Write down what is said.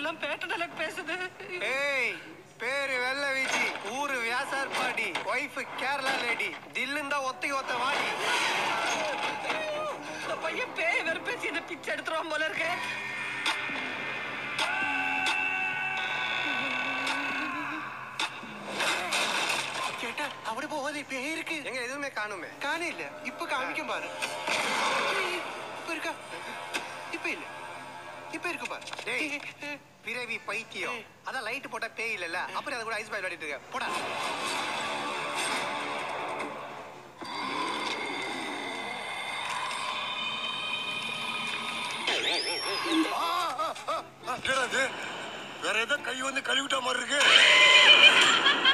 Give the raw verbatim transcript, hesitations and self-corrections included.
எல்லாம் பேட்ட டயலாக் பேசுது. ஏய் பேரு வெள்ள வீச்சி, ஊரு வியாசார்பாடி, ஒய்ஃப் கேரளா லேடி, தில்லுந்தா ஒத்தைக்கு ஒத்த வாடி. பையன் பேய் வேற பேசி என்ன பிச்சை எடுத்துருவான் போல இருக்கு. ചേട്ടാ അവിടെ പോവാതെ പേർക്ക് എങ്ങനെ എതുമേ കാണുമേ കാണില്ല ഇപ്പൊ കാണിക്കും പാரு ഇപ്പൊ இருக்கா இப்ப இல்ல இப்ப இருக்கு பாரு டேய் பிறவி பைத்தியம் அத லைட் போட்டா பேய் இல்லல அப்புறம் அத கூட ஐஸ் பாய் விளையாடிட்டு இருக்க போடா வேற ஏதோ கை வந்து கழுவிட்ட மாதிரி இருக்கு.